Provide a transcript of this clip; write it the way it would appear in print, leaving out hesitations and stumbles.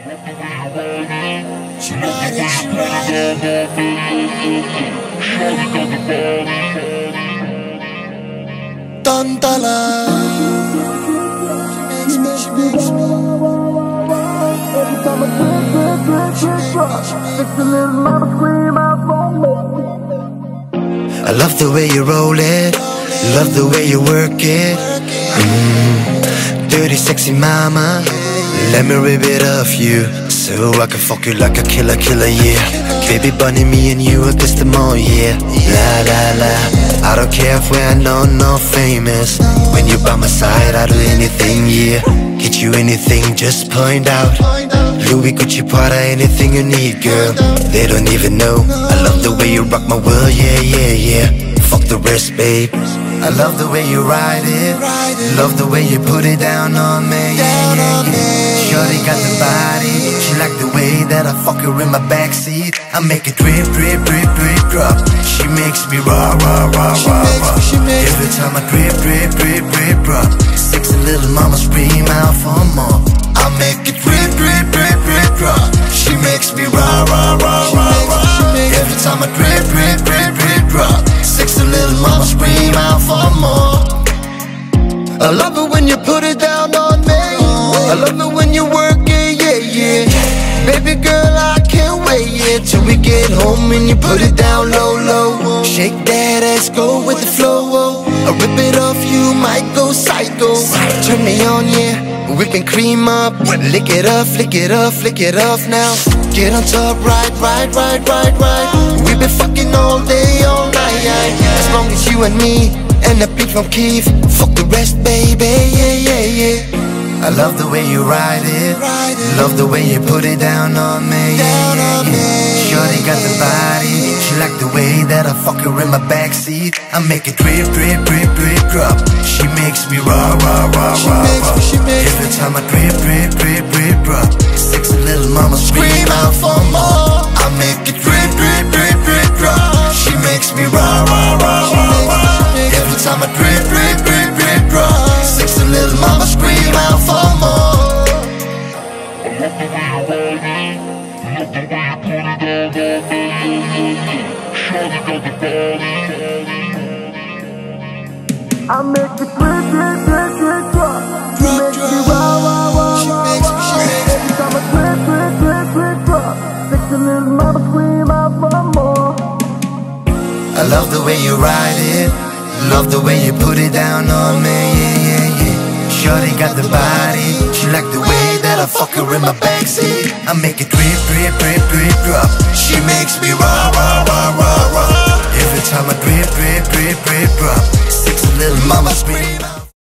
Tanta love. She makes me. Every time I makes a little mama scream out for me. I love the way you roll it, love the way you work it. Dirty sexy mama, let me rip it off you, so I can fuck you like a killer, yeah. Baby bunny, me and you are just the more, yeah. La la la, I don't care if we're no famous. When you're by my side, I'll do anything, yeah. Get you anything, just point out. Louis, Gucci, Prada, anything you need, girl. They don't even know. I love the way you rock my world, yeah. Fuck the rest, babe. I love the way you ride it, love the way you put it down on me, yeah. Shorty got the body, she like the way that I fuck her in my backseat. I make it drip, drop. She makes me raw. Every time I drip, drop. Sexy little mama scream out for more. I make it drip, drop. She makes me raw. Every time I drip, drop. Sexy little mama scream out for more. I love it when you put it down on me. I love it when you work it, yeah. Baby girl, I can't wait, yeah, till we get home and you put it down low. Shake that ass, go with the flow. I rip it off, you might go psycho. Turn me on, yeah, whip and cream up. Lick it off now. Get on top, right. We've been fucking all day, all night. As long as you and me and the beat from Keith, fuck the rest, baby, yeah. I love the way you ride it, love the way you put it down on me, yeah. Shorty got the body, she like the way that I fuck her in my backseat. I make it drip, drop. She makes me raw. Every time I drip, drop. Sexy little mama scream out for more. I make it drip, drop. She makes me raw. Every time I drip, drop. Sexy little mama scream out for more. I make it drip, drop. She makes me raw. Every time I drip, drop. Sexy little mama scream out for more. I love the way you ride it, love the way you put it down on me, yeah. Shorty got the body, she like the way that I fuck her in my backseat. I make it drip, drop. She makes me raw. Every time I drip, drop. Sexy little mama scream.